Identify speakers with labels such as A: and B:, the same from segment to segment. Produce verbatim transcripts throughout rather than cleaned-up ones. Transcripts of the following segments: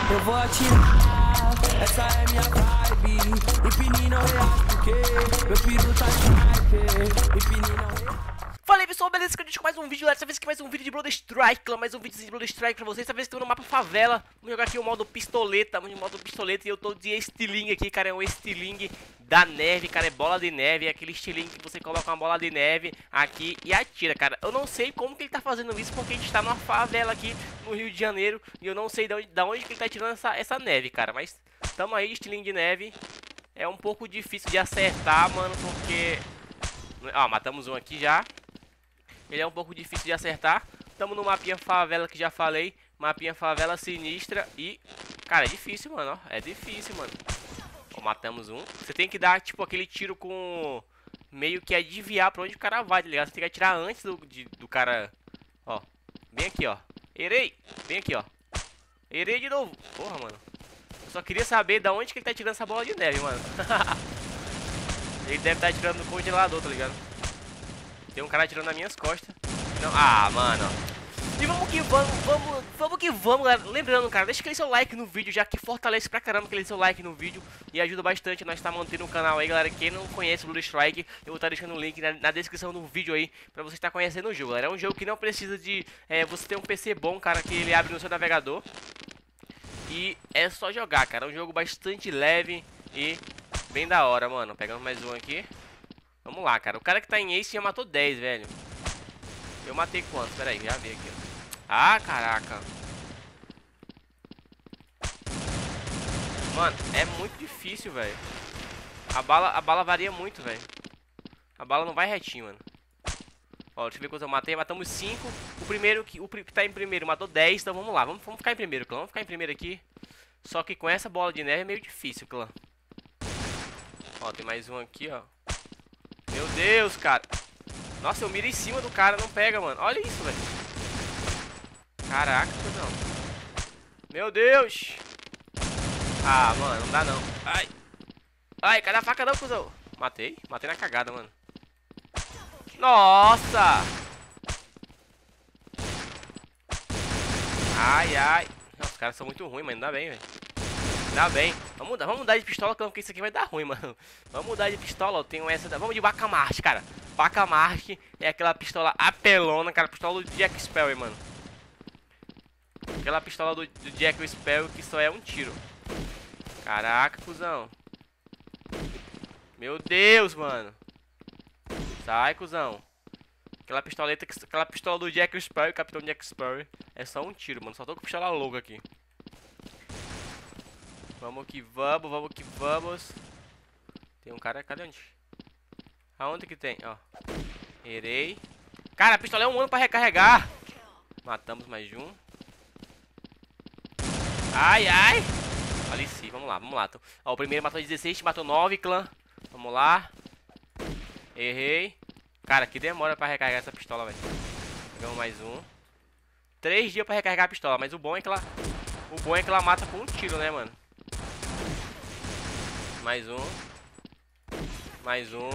A: Eu vou atirar, essa é minha vibe. Empine não reage porque meu piru tá sniper. Empine não reage.
B: Fala aí pessoal, beleza? Que eu com mais um vídeo, dessa vez que mais um vídeo de Blood Strike, mais um vídeo de Blood Strike pra vocês. Dessa vez que eu tô no mapa favela, vou jogar aqui o modo pistoleta, o modo pistoleta e eu tô de estilingue aqui, cara, é um estilingue da neve, cara, é bola de neve, é aquele estilingue que você coloca uma bola de neve aqui e atira, cara. Eu não sei como que ele tá fazendo isso, porque a gente tá numa favela aqui no Rio de Janeiro e eu não sei de onde, de onde que ele tá tirando essa, essa neve, cara, mas tamo aí, estilingue de neve. É um pouco difícil de acertar, mano, porque... Ó, matamos um aqui já. Ele é um pouco difícil de acertar. Estamos no mapinha favela que já falei. Mapinha favela sinistra. E, cara, é difícil, mano. Ó. É difícil, mano. Ó, matamos um. Você tem que dar, tipo, aquele tiro com... Meio que adivinhar pra onde o cara vai, tá ligado? Você tem que atirar antes do, de, do cara... Ó. Bem aqui, ó. Errei. Bem aqui, ó. Errei de novo. Porra, mano. Eu só queria saber da onde que ele tá tirando essa bola de neve, mano. Ele deve estar tirando no congelador, tá ligado? Tem um cara atirando nas minhas costas. Não. Ah, mano. E vamos que vamos, vamos, vamos que vamos, galera. Lembrando, cara, deixa aquele seu like no vídeo, já que fortalece pra caramba aquele seu like no vídeo. E ajuda bastante nós estar mantendo o canal aí, galera. Quem não conhece o Blood Strike, eu vou estar deixando o link na, na descrição do vídeo aí, pra você estar conhecendo o jogo, galera. É um jogo que não precisa de é, você ter um P C bom, cara, que ele abre no seu navegador. E é só jogar, cara. É um jogo bastante leve e bem da hora, mano. Pegamos mais um aqui. Vamos lá, cara. O cara que tá em Ace já matou dez, velho. Eu matei quantos? Pera aí, já vi aqui, ó. Ah, caraca. Mano, é muito difícil, velho. A bala, a bala varia muito, velho. A bala não vai retinho, mano. Ó, deixa eu ver quantos eu matei. Matamos cinco. O primeiro que, o que tá em primeiro matou dez. Então vamos lá. Vamos, vamos ficar em primeiro, clã. Vamos ficar em primeiro aqui. Só que com essa bola de neve é meio difícil, clã. Ó, tem mais um aqui, ó. Meu Deus, cara. Nossa, eu miro em cima do cara, não pega, mano. Olha isso, velho. Caraca, não. Meu Deus. Ah, mano, não dá não. Ai. Ai, cadê a faca não, cuzão? Matei. Matei na cagada, mano. Nossa. Ai, ai. Nossa, os caras são muito ruins, mas ainda bem, velho. Ainda bem. Vamos mudar, vamos mudar de pistola, porque isso aqui vai dar ruim, mano. Vamos mudar de pistola, eu tenho essa da... Vamos de Bacamarte, cara. Bacamarte é aquela pistola apelona, cara. Pistola do Jack Sparrow, mano. Aquela pistola do, do Jack Sparrow que só é um tiro. Caraca, cuzão. Meu Deus, mano. Sai, cuzão. Aquela pistoleta, aquela pistola do Jack Sparrow, Capitão Jack Sparrow, é só um tiro, mano. Só tô com pistola louca aqui. Vamos que vamos, vamos que vamos. Tem um cara, cadê onde? Aonde que tem? Ó. Errei. Cara, a pistola é um ano pra recarregar. Matamos mais um. Ai, ai. Ali sim, vamos lá, vamos lá. Ó, o primeiro matou dezesseis, matou nove, clã. Vamos lá. Errei. Cara, que demora pra recarregar essa pistola, velho. Pegamos mais um. Três dias pra recarregar a pistola, mas o bom é que ela... O bom é que ela mata com um tiro, né, mano? Mais um. Mais um.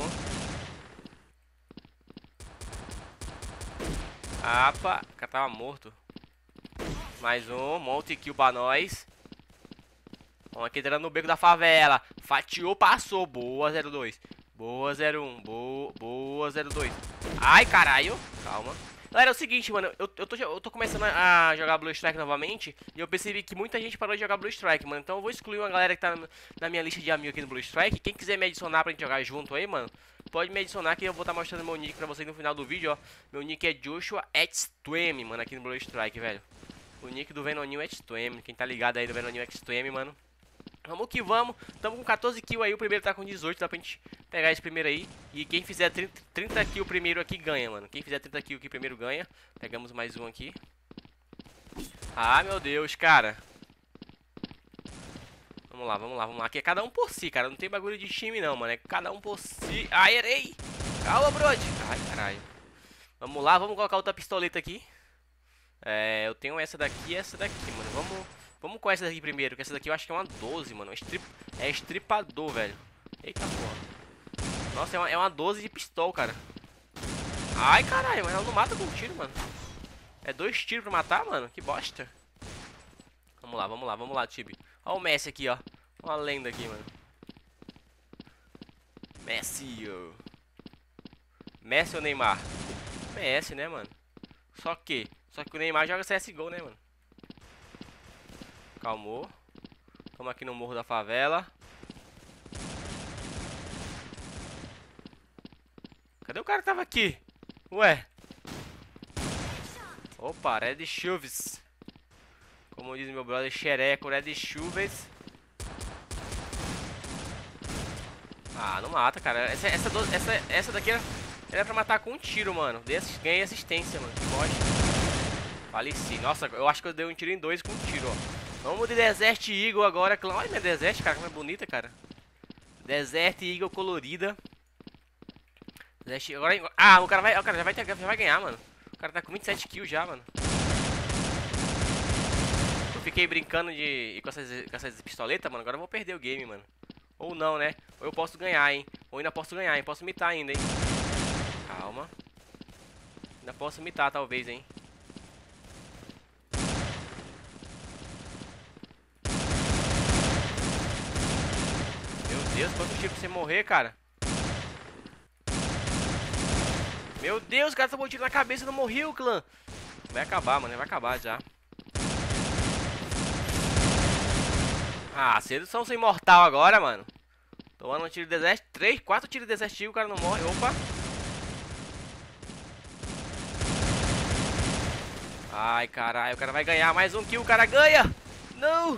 B: Apa, o cara tava morto. Mais um, monte kill pra nós. Vamos aqui entrando no beco da favela. Fatiou, passou. Boa, zero dois. Boa, zero um. Boa, boa, zero dois. Ai, caralho. Calma. Galera, é o seguinte, mano, eu, eu, tô, eu tô começando a jogar Blood Strike novamente. E eu percebi que muita gente parou de jogar Blood Strike, mano. Então eu vou excluir uma galera que tá na minha lista de amigos aqui no Blood Strike. Quem quiser me adicionar pra gente jogar junto aí, mano, pode me adicionar que eu vou estar tá mostrando meu nick pra vocês no final do vídeo, ó. Meu nick é Joshua Extreme, mano, aqui no Blood Strike, velho. O nick do Venoninho Extreme. Quem tá ligado aí do Venoninho Extreme, mano. Vamos que vamos. Tamo com quatorze kills aí. O primeiro tá com dezoito. Dá pra gente pegar esse primeiro aí. E quem fizer trinta, trinta kills primeiro aqui ganha, mano. Quem fizer trinta kills aqui primeiro ganha. Pegamos mais um aqui. Ah, meu Deus, cara. Vamos lá, vamos lá, vamos lá. Aqui é cada um por si, cara. Não tem bagulho de time não, mano. É cada um por si. Ai, errei. Calma, brode. Ai, caralho. Vamos lá, vamos colocar outra pistoleta aqui. É, eu tenho essa daqui e essa daqui, mano. Vamos... Vamos com essa daqui primeiro, que essa daqui eu acho que é uma doze, mano. É, estrip... é estripador, velho. Eita porra. Nossa, é uma, é uma doze de pistola, cara. Ai, caralho, mas ela não mata com tiro, mano. É dois tiros pra matar, mano? Que bosta. Vamos lá, vamos lá, vamos lá, Tibi. Olha o Messi aqui, ó. Uma lenda aqui, mano. Messi, ó. Messi ou Neymar? Messi, né, mano? Só que, só que o Neymar joga C S G O, né, mano? Calmou. Estamos aqui no Morro da Favela. Cadê o cara que tava aqui? Ué. Opa, Red Chuves. Como diz meu brother Xereco, Red Chuves. Ah, não mata, cara. Essa, essa, do, essa, essa daqui era, era pra matar com um tiro, mano. Desse, ganhei assistência, mano. Que bosta. Faleci. Nossa, eu acho que eu dei um tiro em dois com um tiro, ó. Vamos de Desert Eagle agora. Olha minha Desert, cara, como é bonita, cara. Desert Eagle colorida. Desert, agora, ah, o cara vai, o cara já vai, ter, já vai ganhar, mano. O cara tá com vinte e sete kills já, mano. Eu fiquei brincando de com essas, com essas pistoletas, mano. Agora eu vou perder o game, mano. Ou não, né? Ou eu posso ganhar, hein? Ou ainda posso ganhar, hein? Posso mitar ainda, hein? Calma. Ainda posso mitar, talvez, hein? Meu Deus, quanto tiro pra você morrer, cara? Meu Deus, o cara tomou um tiro na cabeça e não morreu, clã. Vai acabar, mano. Vai acabar já. Ah, vocês são imortal agora, mano. Tomando um tiro de desert. três, quatro tiros de desert, o cara não morre. Opa. Ai, caralho. O cara vai ganhar mais um kill. O cara ganha. Não.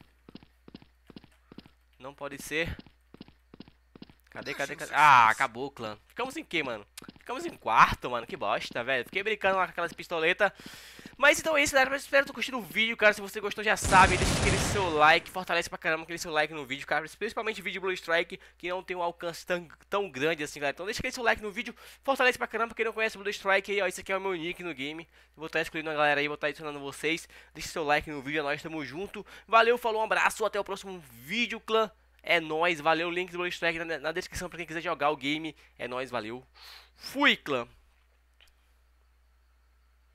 B: Não pode ser. Cadê, cadê, cadê? Ah, acabou, clã. Ficamos em quê, mano? Ficamos em quarto, mano. Que bosta, velho. Fiquei brincando lá com aquelas pistoletas. Mas então é isso, galera. Espero que tu curtindo o vídeo, cara. Se você gostou, já sabe. Deixa aquele seu like. Fortalece pra caramba aquele seu like no vídeo, cara. Principalmente vídeo Blue Strike, que não tem um alcance tão, tão grande assim, galera. Então deixa aquele seu like no vídeo. Fortalece pra caramba. Quem não conhece o Blue Strike aí, ó. Esse aqui é o meu nick no game. Vou estar escolhendo a galera aí. Vou estar adicionando vocês. Deixa seu like no vídeo. Nós estamos junto. Valeu, falou, um abraço. Até o próximo vídeo, clã. É nóis, valeu. Link do Blue Strike na, na descrição pra quem quiser jogar o game. É nóis, valeu. Fui, clã.